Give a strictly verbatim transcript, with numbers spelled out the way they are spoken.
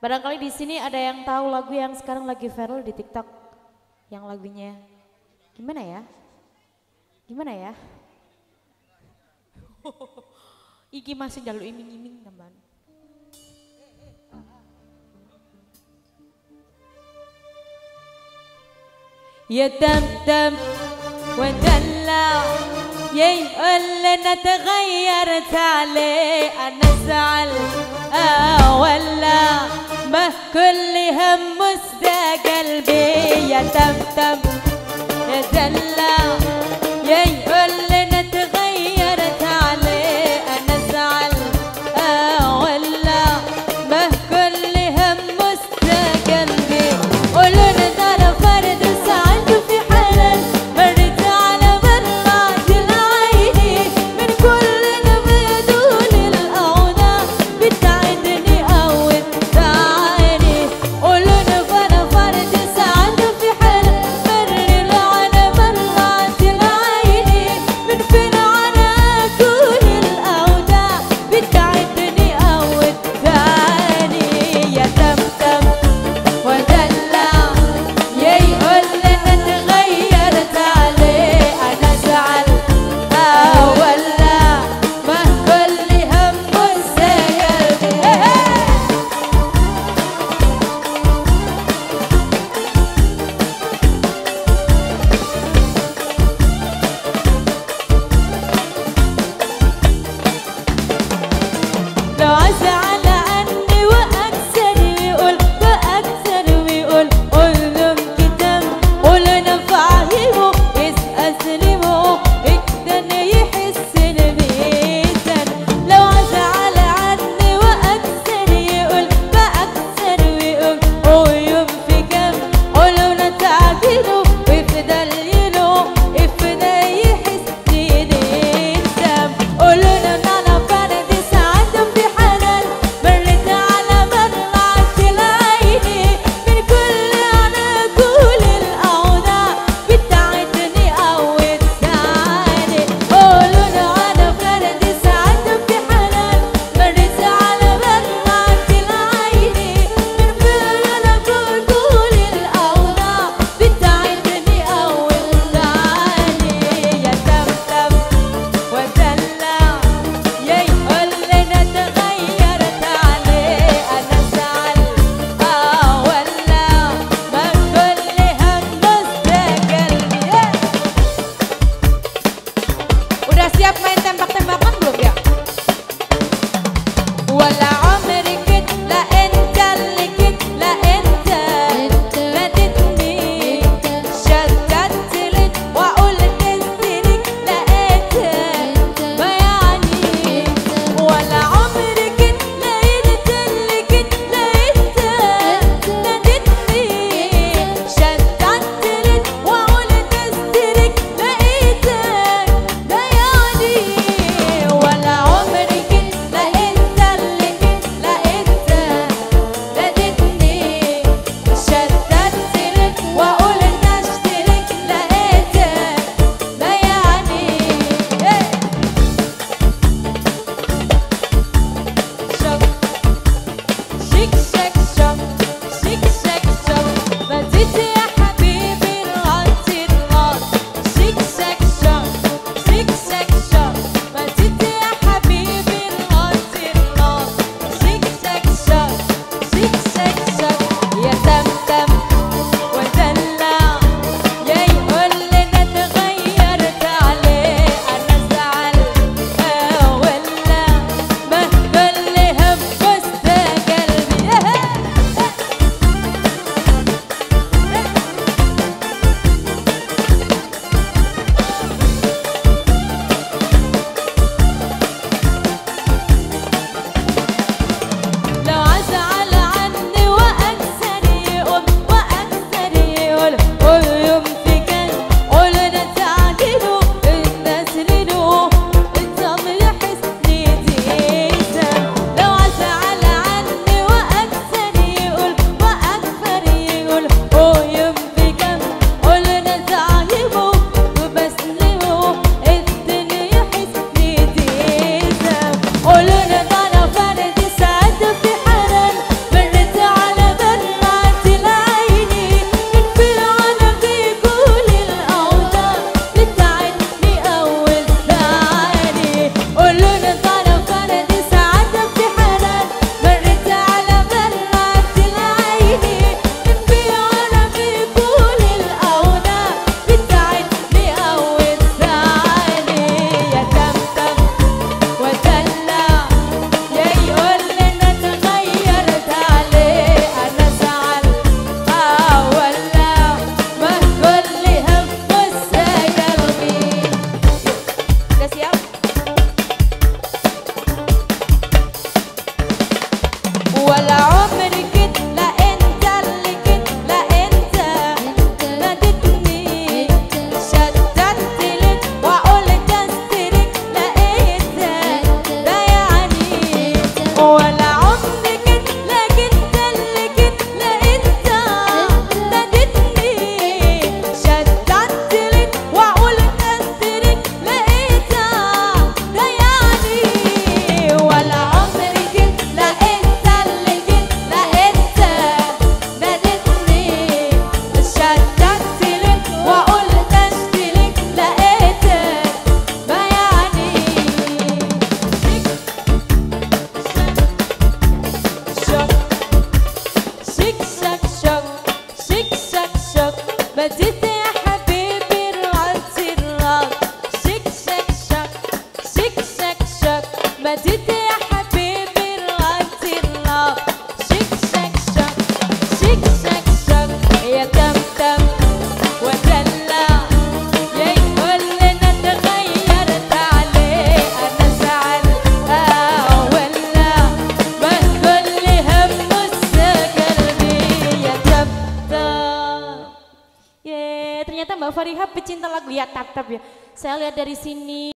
Barangkali di sini ada yang tahu lagu yang sekarang lagi viral di TikTok, yang lagunya gimana ya? Gimana ya? Iki masih jalur iming-iming teman. يا دمدم ودلع يقول لنا تغيرت عليه انا ازعل اه ولا ما كل هم مسدى قلبي يا دمدم يا دلع يقول لنا تغيرت عليه انا ازعل اه ولا ما كل هم مسدى قلبي قولوا لنا انا فرد ternyata Mbak Fariha pecinta lagu ya tap tap ya. Saya lihat dari sini.